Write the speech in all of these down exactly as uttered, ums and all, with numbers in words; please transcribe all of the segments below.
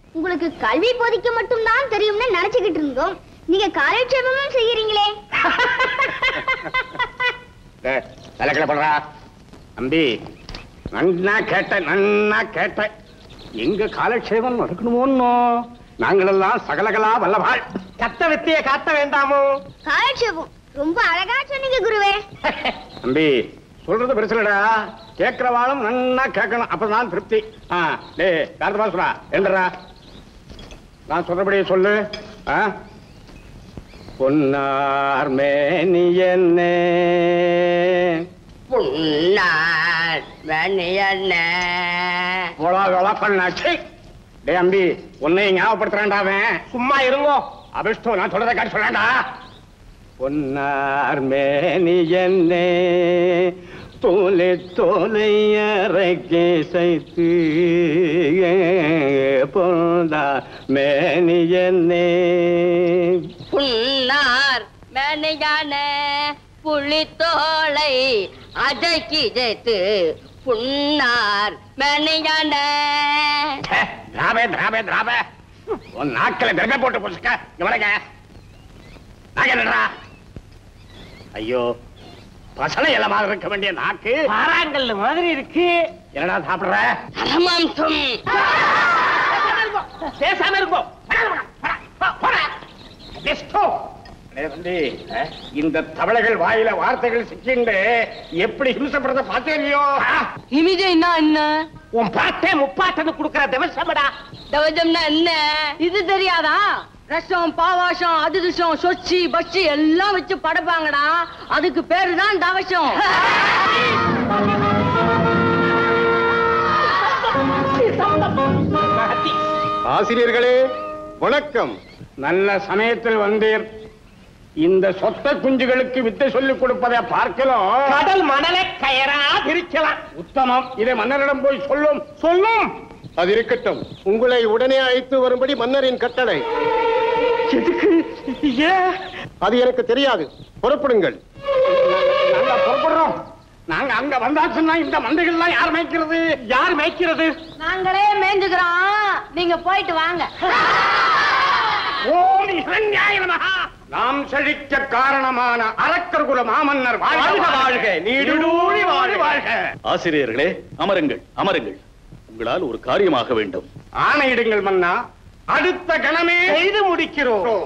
உங்களுக்கு கல்வி போதிக்க மட்டும் தான் தெரியும்னு நினைச்சுக்கிட்டு இருந்தோம். நீங்க காலட்சேபமும் செய்யறீங்களே. தலைக்கடை பண்றா தம்பி, நன்னா கேட்ட நன்னா கேட்ட. எங்க காலட்சேபம் நடக்கணுமோன்னோ நாங்களெல்லாம் சகலகலா வல்லவாள். கத்த வித்திய காட்ட வேண்டாமோ? காலட்சேபம் ரொம்ப அழகா சொன்னீங்க குருவே. தம்பி சொல்றது பெருசுலடா, கேட்கிறவாளும் நன்னா கேட்கணும், அப்பதான் திருப்தி. டே கார்த்தமா சொல்றா என்றா நான் சொல்றபடியே சொல்லு. பொன்னார் மேனியன்னே பொன்னார் மேனியன்னே போலா வேளா பண்ணாச்சு. டே அம்பி உன்னை ஞாபகப்படுத்துறான்டாவன். சும்மா இருங்கோ. அபிஷ்டம் நான் சொல்றதை காட்டி சொல்றான்டா. பொன்னார் மேனியன்னே தோலை தோலையறைக்கே சைத்து பொன்னார் மேனியன்னே பொன்னார் மேனியானே புலித்தோலை அடக்கி ஜெயித்து பொன்னார் மேனியானே. திராபே திராபே திராபே உன் நாட்களை திரபே போட்டு போச்சுக்க. இவனுங்க நாங்க என்னடா? ஐயோ பசலை இலமாக இருக்க வேண்டிய நாக்கு பாறாங்கல்ல மாதிரி இருக்கு. என்னடா சாப்பிடுற? அரமாம்சம். பேசாம இருக்கும். இந்த தவளைகள் வாயில வார்த்தைகள் சிக்கிண்டு எப்படி ஹிம்சப்படுறத பார்த்தேன்லையோ. இமிஜைன்னா என்ன? உன் பாட்டே முப்பாட்டன்னு குடுக்கற தவசமடா. தவஜம்னா என்ன? இது தெரியாதா? ரசம் பாவாசம் அதிர்ஷம் சொச்சி பச்சி எல்லாம் வச்சு படைப்பாங்கடா. அதுக்கு பேருதான் தவசம். ஆசிரியர்களே வணக்கம். நல்ல சமயத்தில் வந்தீர். இந்த சொத்த குஞ்சுகளுக்கு வித்தை சொல்லிக் கொடுப்பதை பார்க்கலாம். கடல் மணலை கயரா பிரிக்கலாம். உத்தமம். இதை மன்னரிடம் போய் சொல்லும். சொல்லும். அது இருக்கட்டும். உங்களை உடனே அழைத்து வரும்படி மன்னரின் கட்டளை. அது எனக்கு தெரியாது. புறப்படுங்கள். நாங்க புறப்படுறோம். நாங்க அங்க வந்தாச்சுன்னா இந்த மந்தைகள்லாம் யார் மேய்க்கிறது? யார் மேய்க்கிறது? நாங்களே மேய்ஞ்சுக்கிறோம். நீங்க போயிட்டு வாங்க. ஓம் இரண்யாய நமஹ. நாம் செழிக்க காரணமான அரக்கர் குல மாமன்னர் வாழ்க வாழ்க, நீடூழி வாழ்க வாழ்க. ஆசிரியர்களே அமருங்கள் அமருங்கள். உங்களால் ஒரு காரியமாக வேண்டும். ஆணையிடுங்கள் மன்னா. அடுத்த கணமே செய்து முடிக்கிறோம்.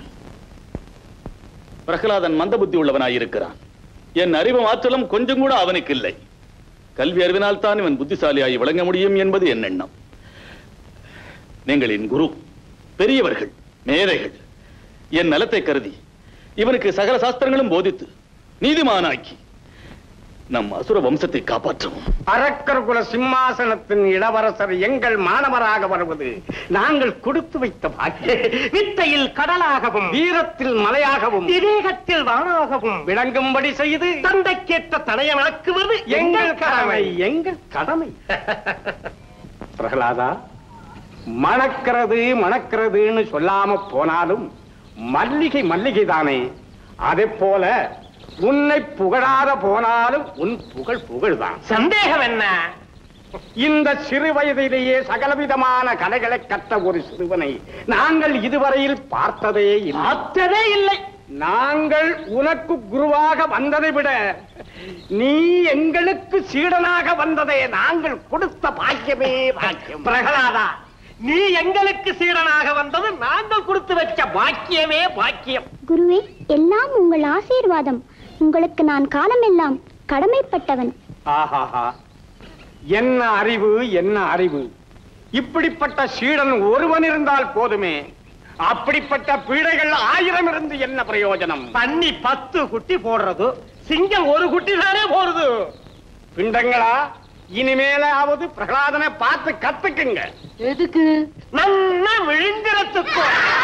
பிரகலாதன் மந்த புத்தி உள்ளவனாயிருக்கிறான். என் அறிவு ஆற்றலும் கொஞ்சம் கூட அவனுக்கு இல்லை. கல்வி அறிவினால் தான் இவன் புத்திசாலியாகி விளங்க முடியும் என்பது என் எண்ணம். நீங்கள் என் குரு, பெரியவர்கள், மேதைகள். என் நலத்தை கருதி இவனுக்கு சகல சாஸ்திரங்களும் போதித்து நீதிமானாக்கி நம் அசுர வம்சத்தை காப்பாற்றவும். அரக்கர் குல சிம்மாசனத்தின் இளவரசர் எங்கள் மாணவராக வருவது நாங்கள் கொடுத்து வைத்த பாக்கியம். வித்தையில் கடலாகவும் வீரத்தில் மலையாகவும் விவேகத்தில் வானாகவும் விளங்கும்படி செய்து தந்தைக்கேற்ற தனையமாக்குவது எங்கள் கடமை. எங்கள் கடமை. பிரகலாதா, மணக்கிறது மணக்கிறதுன்னு சொல்லாம போனாலும் மல்லிகை மல்லிகை தானே. அதே போல உன்னை புகழாத போனாலும் உன் புகழ் புகழ்தான். சந்தேகம் என்ன? இந்த சிறு வயதிலேயே சகலவிதமான கலைகளை கற்ற ஒரு சிறுவனை நாங்கள் இதுவரையில் பார்த்ததே பார்த்ததே இல்லை. நாங்கள் உனக்கு குருவாக வந்ததை விட நீ எங்களுக்கு சீடனாக வந்ததே நாங்கள் கொடுத்த பாக்கியமே பாக்கியம். பிரகலாதா, நீ எங்களுக்கு சீடனாக வந்தது நாங்கள் கொடுத்து வச்ச பாக்கியமே பாக்கியம். குருவே, எல்லாம் உங்கள் ஆசீர்வாதம். உங்களுக்கு நான் காலமெல்லாம் கடமைப்பட்டவன். ஆஹாஹா, என்ன அறிவு, என்ன அறிவு! இப்படிப்பட்ட சீடன் ஒருவன் இருந்தால் போதுமே. அப்படிப்பட்ட பீடைகள் ஆயிரம் இருந்து என்ன பிரயோஜனம்? பண்ணி பத்து குட்டி போடுறது, சிங்கம் ஒரு குட்டி தானே போடுது. பிண்டங்களா, இனிமேலாவது பிரகலாதனை பார்த்து கத்துக்குங்க. எதுக்கு? நல்லா விழுங்கிறதுக்கு.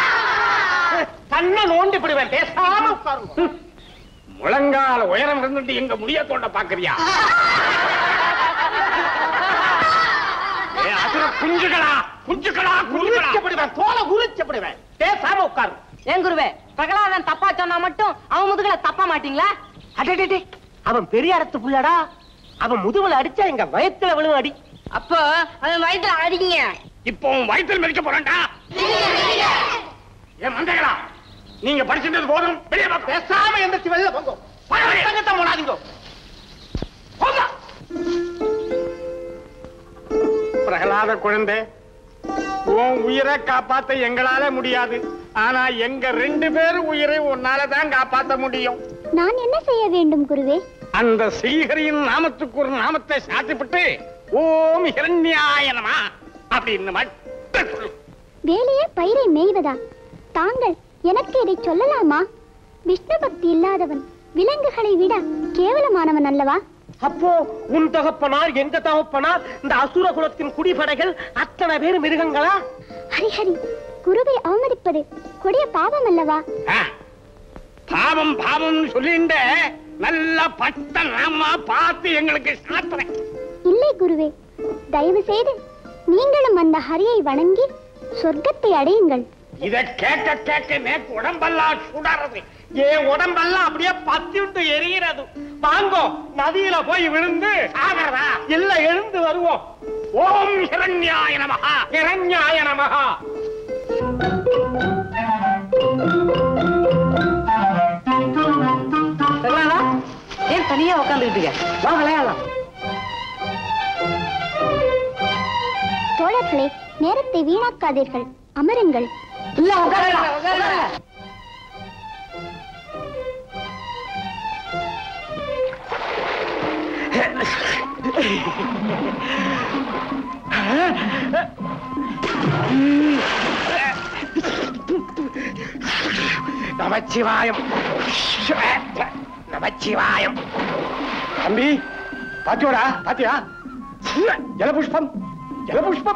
கண்ணை நோண்டி விடுவேன். பேசாம உட்காருங்க. முழங்கால உயரம் இருந்துட்டு எங்க முடிய தோண்ட பாக்குறியா? குஞ்சுகளா குஞ்சுகளா குளிச்சப்படுவேன். தோலை உரிச்சப்படுவேன். பேசாம உட்காரு. ஏன் குருவே, பிரகலாதன் தப்பா சொன்னா மட்டும் அவன் முதுகுல தப்ப மாட்டீங்களா? அடடே, அவன் பெரிய இடத்து புள்ளடா. அவன் முதுகுல அடிச்சா எங்க வயத்துல விழும் அடி. அப்போ அவன் வயித்துல அடிங்க. இப்போ வயிற்றில் மிதிக்க போறேன்டா. ஏன் மந்தைகளா, நீங்க படிச்சிருந்தது போதும். வெளியே பேசாம எந்திரிச்சு வெளில போங்க. பழக்கத்தை போடாதீங்க. பிரகலாத குழந்தை, உன் உயிரை காப்பாத்த எங்களால முடியாது. ஆனா எங்க ரெண்டு பேரும் உயிரை உன்னாலதான் காப்பாத்த முடியும். நான் என்ன செய்ய வேண்டும் குருவே? அந்த ஸ்ரீஹரியின் நாமத்துக்கு ஒரு நாமத்தை சாத்திவிட்டு ஓம் ஹிரண்யாய நமஹ அப்படின்னு மட்டும் சொல்லு. வேலையே பயிரை மேய்வதா? தாங்கள் எனக்கு இதை சொல்லலாமா? விஷ்ணு பக்தி இல்லாதவன் விலங்குகளை விட கேவலமானவன் அல்லவா? அப்போ உன் தகப்பனார், எங்க தகப்பனார், இந்த அசுர குலத்தின் குடிபடைகள் அத்தனை பேர் மிருகங்களா? ஹரிஹரி, குருவை அவமதிப்பது கொடிய பாவம் அல்லவா? பாவம் பாவம் சொல்லிண்ட நல்ல பட்ட நாமா பார்த்து எங்களுக்கு சாத்துறேன். இல்லை குருவே, தயவு செய்து நீங்களும் அந்த ஹரியை வணங்கி சொர்க்கத்தை அடையுங்கள். இத கேட்க கேட்க நேக்கு உடம்பெல்லாம் சுடறது. ஏன் உடம்பெல்லாம் அப்படியே பத்தி விட்டு எரிகிறது. வாங்கோ, நதியில போய் விழுந்து ஆகிறதா இல்ல எழுந்து வருவோம். ஓம் ஹிரண்யாய நமஹ, ஹிரண்யாய நமஹ. ஏன் தனியா உட்காந்துக்கிட்டு வா விளையாடலாம். தோழர்களே, நேரத்தை வீணாக்காதீர்கள், அமருங்கள். இல்ல உட்காரலாம், உட்காரலாம். நமச்சிவாயம், நமச்சிவாயம். தம்பி பாத்தியோடா, பாத்தியா? ஜலபுஷ்பம், ஜலபுஷ்பம்.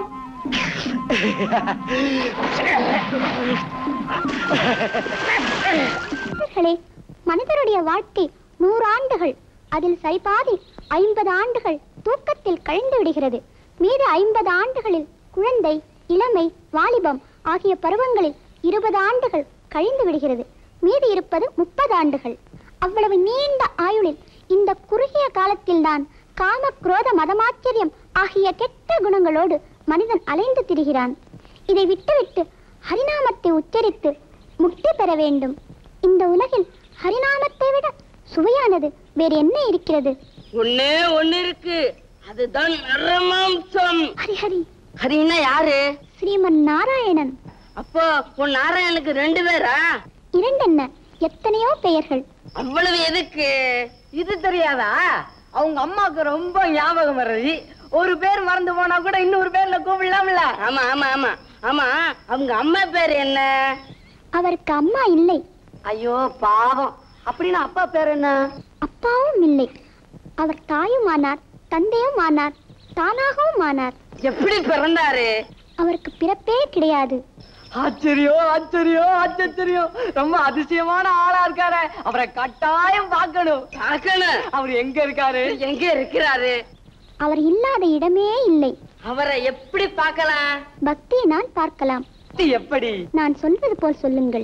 மனிதருடைய வாழ்க்கை நூறு ஆண்டுகள், அதில் சரிபாதி ஐம்பது ஆண்டுகள் தூக்கத்தில் கழிந்து விடுகிறது. மீது ஐம்பது ஆண்டுகளில் குழந்தை, இளமை, வாலிபம் ஆகிய பருவங்களில் இருபது ஆண்டுகள் கழிந்து விடுகிறது. மீதி இருப்பது முப்பது ஆண்டுகள். அவ்வளவு நீண்ட ஆயுளில் இந்த குறுகிய காலத்தில் தான் காம, குரோத, மதமாச்சரியம் ஆகிய கெட்ட குணங்களோடு மனிதன் அலைந்து திரிகிறான். இதை விட்டுவிட்டு ஹரிநாமத்தை உச்சரித்து முக்தி பெற வேண்டும். இந்த உலகில் ஹரிநாமத்தை விட சுவையானது வேறு என்ன இருக்கிறது? ஒண்ணே ஒண்ணு இருக்கு, அதுதான் நரமாம்சம். ஹரிஹரி. ஹரின்னா யாரு? ஸ்ரீமன் நாராயணன். அப்போ உன் நாராயணனுக்கு ரெண்டு பேரா? இரண்டு என்ன, எத்தனையோ பெயர்கள். அவ்வளவு எதுக்கு? இது தெரியாதா? அவங்க அம்மாவுக்கு ரொம்ப ஞாபகம் வருது. ஒரு பேர் மறந்து போனா கூட இன்னொரு பேர்ல கூப்பிடலாம்ல. ஆமா ஆமா ஆமா ஆமா. அவங்க அம்மா பேர் என்ன? அவருக்கு அம்மா இல்லை. ஐயோ பாவம். அப்படின்னா அப்பா பேர் என்ன? அப்பாவும் இல்லை. அவர் தாயும் ஆனார், தந்தையும் ஆனார், தானாகவும் ஆனார். எப்படி பிறந்தாரு? அவருக்கு பிறப்பே கிடையாது. ஆச்சரியம் ஆச்சரியம் ஆச்சரியம். ரொம்ப அதிசயமான ஆளா இருக்காரு. அவரை கட்டாயம் பார்க்கணும். பார்க்கணும். அவர் எங்க இருக்காரு? எங்க இருக்கிறாரு? அவர் இல்லாத இடமே இல்லை. அவரை எப்படி பார்க்கலாம்? பக்தியினால் பார்க்கலாம். எப்படி? நான் சொல்வது போல் சொல்லுங்கள்.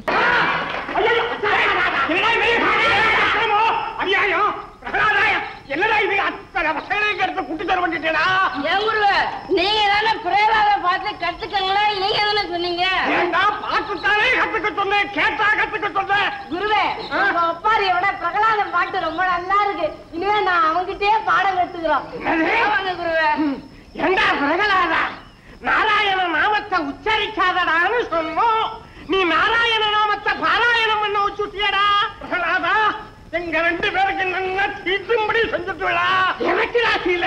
என்னடா இது, அத்தனை வசதிகளுக்கு எடுத்து குட்டி தர வந்துட்டேடா. நீங்க தானே பிரேலாத பார்த்து கத்துக்கங்களா? நீங்க தானே சொன்னீங்க. பாட்டுத்தானே கத்துக்க சொன்னேன், கேட்டா கத்துக்க சொன்னேன். குருவே, ஒப்பாரியோட பிரகலாத பாட்டு ரொம்ப நல்லா இருக்கு. இனிமே நான் அவங்கிட்டே பாடம் கத்துக்கிறோம். குருவே. ஏண்டா பிரகலாதா, நாராயண நாமத்தை உச்சரிக்காதடான்னு சொன்னோம். நீ நாராயண நாமத்தை பாராயணம் பண்ண வச்சுட்டியடா. பிரகலாதா, எங்க ரெண்டு பேருக்கு நல்லா தீட்டும்படி செஞ்சுட்டு விடா. எனக்கு ராசியில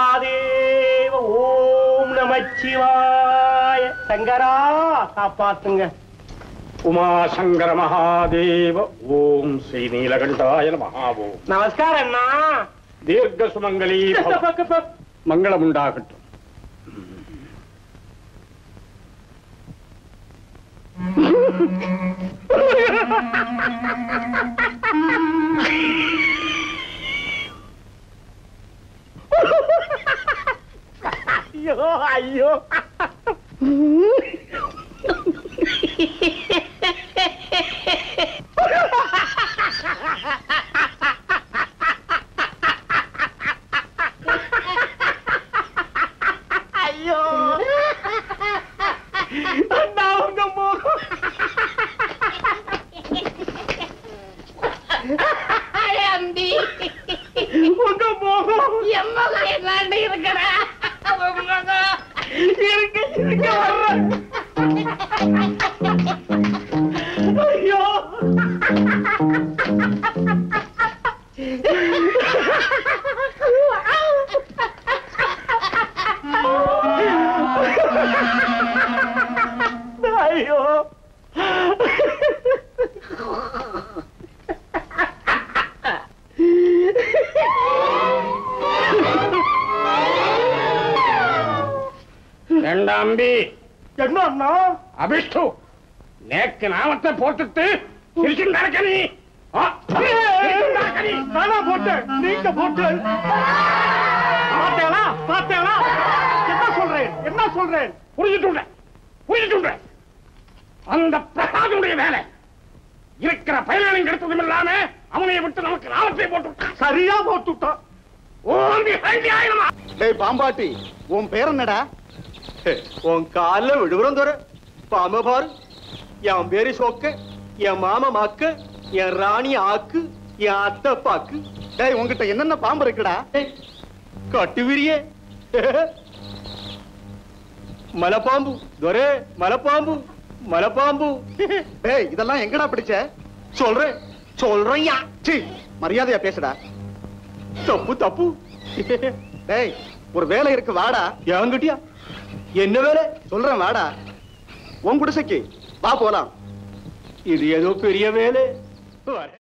மகாதேவ ஓம் நமச்சிவாய. சங்கரா காப்பாத்துங்க. உமா சங்கர மகாதேவ ஓம் ஸ்ரீ நீலகண்டாய நமஹாவோ. நமஸ்காரம் அண்ணா. தீர்க்க சுமங்கலி மங்களம் உண்டாகட்டும். ஐயோ ஐயோ. ஐயோ உங்க முகம். அம்பி உங்க முகம் எம்மக என்ன இருக்கிற இருக்க இருக்க வர்ற. ஐயோ ஐயோ அம்பி. என்ன அபிஷ்டு நேக்கு நாமத்தை போட்டுட்டு சிரிச்சுண்டாக்க நீ. நானா போட்டேன், நீங்க போட்டு பார்த்தேனா பார்த்தேனா? என்ன சொல்றேன் என்ன சொல்றேன்? புரிஞ்சுட்டு புரிஞ்சுட்டு அந்த பிரசாதனுடைய வேலை இருக்கிற பயனாளிங்க எடுத்ததும் இல்லாம அவனைய விட்டு நமக்கு நாமத்தை போட்டு சரியா போட்டுட்டான். பாம்பாட்டி உன் பேர் என்னடா? உன் கால விடுபுறம் தோற பாம பாரு. என் பேரு சோக்க, என் மாமா மாக்கு, என் ராணி ஆக்கு, என் அத்தை பாக்கு. டேய் உங்ககிட்ட என்னென்ன பாம்பு இருக்குடா? கட்டுவிரியே மலைப்பாம்பு துரை, மலைப்பாம்பு மலைப்பாம்பு. டேய் இதெல்லாம் எங்கடா பிடிச்ச? சொல்றேன் சொல்றையா. சீ மரியாதையா பேசுடா. தப்பு தப்பு. டேய் ஒரு வேலை இருக்கு வாடா. என்கிட்டயா? என்ன வேலை? சொல்றேன் வாடா. உன் குடிசைக்கு வா போலாம். இது ஏதோ பெரிய வேலை.